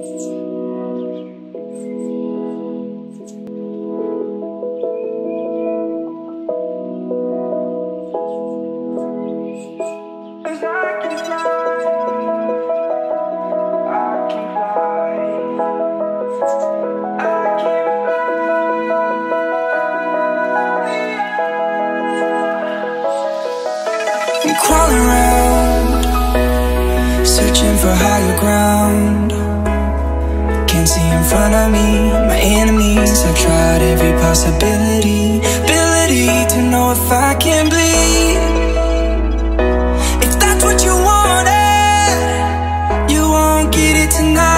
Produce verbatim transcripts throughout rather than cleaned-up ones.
Crawling around, searching for higher ground. Can't see in front of me, my enemies. I've tried every possibility, ability to know if I can bleed. If that's what you wanted, you won't get it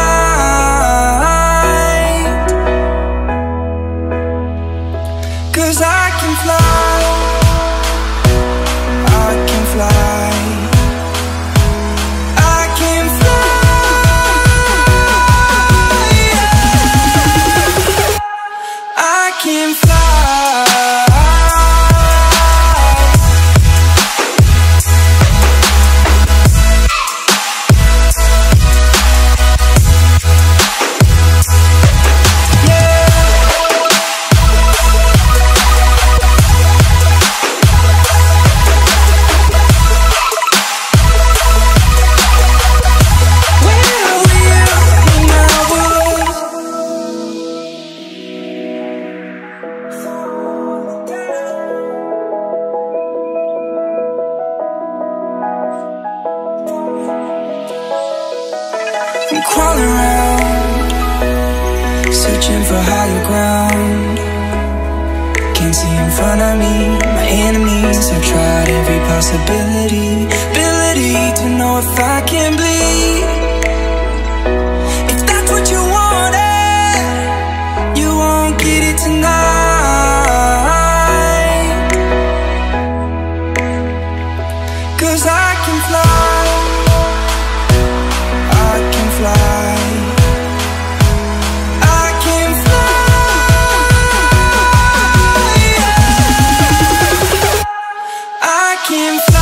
tonight. 'Cause I can fly, I can fly, I can fly, yeah. I can fly. I'm crawling around, searching for higher ground. Can't see in front of me, my enemies. I've tried every possibility, ability to know if I can bleed. If that's what you wanted, you won't get it tonight. 'Cause I can fly, I can fly, I can fly, yeah. I can fly.